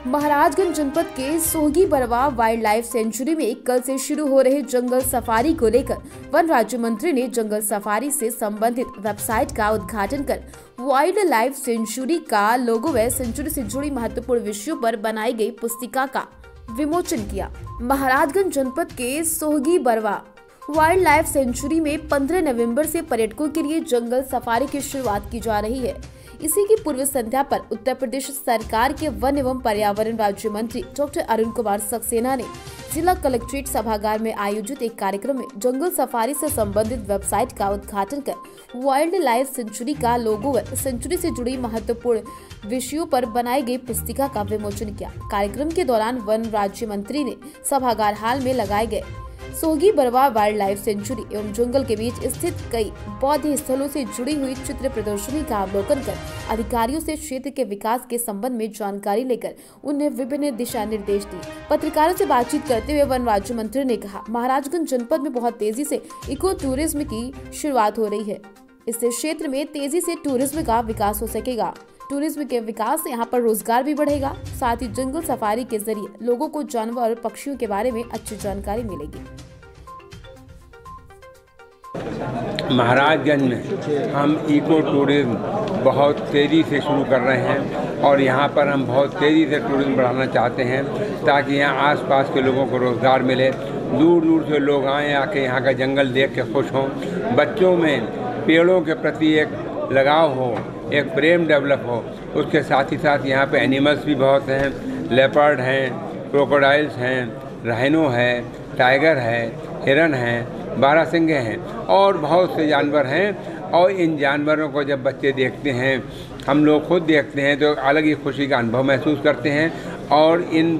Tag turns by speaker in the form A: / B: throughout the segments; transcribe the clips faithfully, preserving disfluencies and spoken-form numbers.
A: महाराजगंज जनपद के Sohagi Barwa wild life sanctuary में कल से शुरू हो रहे जंगल सफारी को लेकर वन राज्य मंत्री ने जंगल सफारी से संबंधित वेबसाइट का उद्घाटन कर वाइल्ड लाइफ सेंचुरी का लोगो व सेंचुरी से जुड़ी महत्वपूर्ण विषयों पर बनाई गई पुस्तिका का विमोचन किया। महाराजगंज जनपद के Sohagi Barwa wild life sanctuary में पंद्रह नवंबर से पर्यटकों के लिए जंगल सफारी की शुरुआत की जा रही है। इसी की पूर्व संध्या पर उत्तर प्रदेश सरकार के वन एवं पर्यावरण राज्य मंत्री डॉक्टर अरुण कुमार सक्सेना ने जिला कलेक्ट्रेट सभागार में आयोजित एक कार्यक्रम में जंगल सफारी से संबंधित वेबसाइट का उद्घाटन कर वाइल्ड लाइफ सेंचुरी का लोगो व सेंचुरी से जुड़ी महत्वपूर्ण विषयों पर बनाई गई पुस्तिका का विमोचन किया। कार्यक्रम के दौरान वन राज्य मंत्री ने सभागार हाल में लगाए गए Sohagi Barwa wild life sanctuary एवं जंगल के बीच स्थित कई बौद्ध स्थलों से जुड़ी हुई चित्र प्रदर्शनी का अवलोकन कर अधिकारियों से क्षेत्र के विकास के संबंध में जानकारी लेकर उन्हें विभिन्न दिशा निर्देश दिए। पत्रकारों से बातचीत करते हुए वन राज्य मंत्री ने कहा, महाराजगंज जनपद में बहुत तेजी से इको टूरिज्म की शुरुआत हो रही है। इससे क्षेत्र में तेजी से टूरिज्म का विकास हो सकेगा। टूरिज्म के विकास से यहाँ पर रोजगार भी बढ़ेगा। साथ ही जंगल सफारी के जरिए लोगों को जानवर और पक्षियों के बारे में अच्छी जानकारी मिलेगी।
B: महाराजगंज में हम इको टूरिज्म बहुत तेज़ी से शुरू कर रहे हैं और यहाँ पर हम बहुत तेज़ी से टूरिज्म बढ़ाना चाहते हैं ताकि यहाँ आसपास के लोगों को रोज़गार मिले। दूर दूर से लोग आएँ, आके यहाँ का जंगल देख के खुश हों। बच्चों में पेड़ों के प्रति एक लगाव हो, एक प्रेम डेवलप हो। उसके साथ ही साथ यहाँ पे एनिमल्स भी बहुत हैं, लेपर्ड हैं, क्रोकोडाइल्स हैं, राइनो है, टाइगर है, हिरन हैं, बारहसिंगे हैं और बहुत से जानवर हैं। और इन जानवरों को जब बच्चे देखते हैं, हम लोग खुद देखते हैं, तो अलग ही खुशी का अनुभव महसूस करते हैं। और इन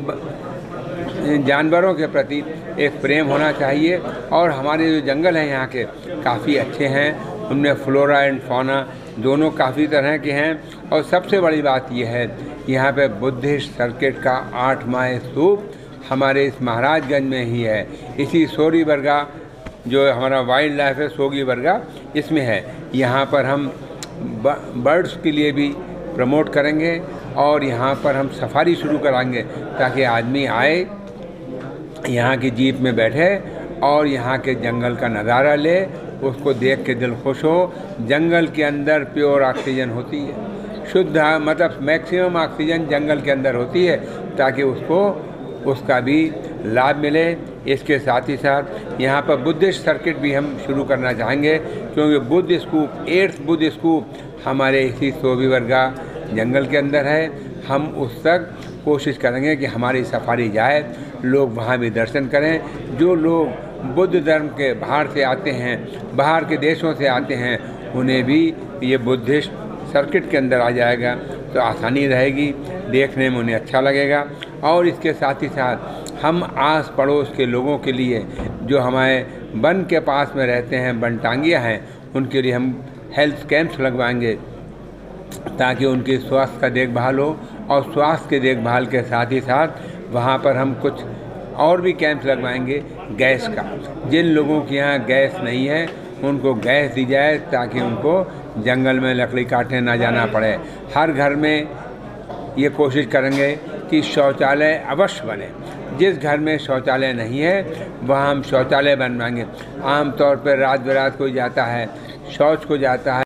B: जानवरों के प्रति एक प्रेम होना चाहिए। और हमारे जो जंगल हैं यहाँ के काफ़ी अच्छे हैं, उनमें फ्लोरा एंड फौना दोनों काफ़ी तरह के हैं। और सबसे बड़ी बात यह है, यहाँ पे बुद्धिस्ट सर्किट का आठवां स्तूप हमारे इस महाराजगंज में ही है। इसी सोहगी बरवा जो हमारा वाइल्ड लाइफ है सोहगी बरवा, इसमें है। यहाँ पर हम बर्ड्स के लिए भी प्रमोट करेंगे और यहाँ पर हम सफारी शुरू कराएंगे ताकि आदमी आए, यहाँ की जीप में बैठे और यहाँ के जंगल का नज़ारा ले, उसको देख के दिल खुश हो। जंगल के अंदर प्योर ऑक्सीजन होती है, शुद्ध मतलब मैक्सिमम ऑक्सीजन जंगल के अंदर होती है, ताकि उसको उसका भी लाभ मिले। इसके साथ ही साथ यहाँ पर बुद्धिस्ट सर्किट भी हम शुरू करना चाहेंगे, क्योंकि बुद्ध स्तूप एट्थ बुद्ध स्तूप हमारे इसी सोहगी बरवा जंगल के अंदर है। हम उस तक कोशिश करेंगे कि हमारी सफारी जाए, लोग वहाँ भी दर्शन करें। जो लोग बुद्ध धर्म के बाहर से आते हैं, बाहर के देशों से आते हैं, उन्हें भी ये बुद्धिस्ट सर्किट के अंदर आ जाएगा तो आसानी रहेगी, देखने में उन्हें अच्छा लगेगा। और इसके साथ ही साथ हम आस पड़ोस के लोगों के लिए, जो हमारे वन के पास में रहते हैं, वनटांगियाँ हैं, उनके लिए हम हेल्थ कैंप्स लगवाएंगे ताकि उनकी स्वास्थ्य का देखभाल हो। और स्वास्थ्य के देखभाल के साथ ही साथ वहाँ पर हम कुछ और भी कैंप्स लगवाएंगे गैस का। जिन लोगों के यहाँ गैस नहीं है उनको गैस दी जाए ताकि उनको जंगल में लकड़ी काटने ना जाना पड़े। हर घर में ये कोशिश करेंगे कि शौचालय अवश्य बने। जिस घर में शौचालय नहीं है वहाँ हम शौचालय बनवाएंगे। आमतौर पर रात बरात कोई जाता है, शौच को जाता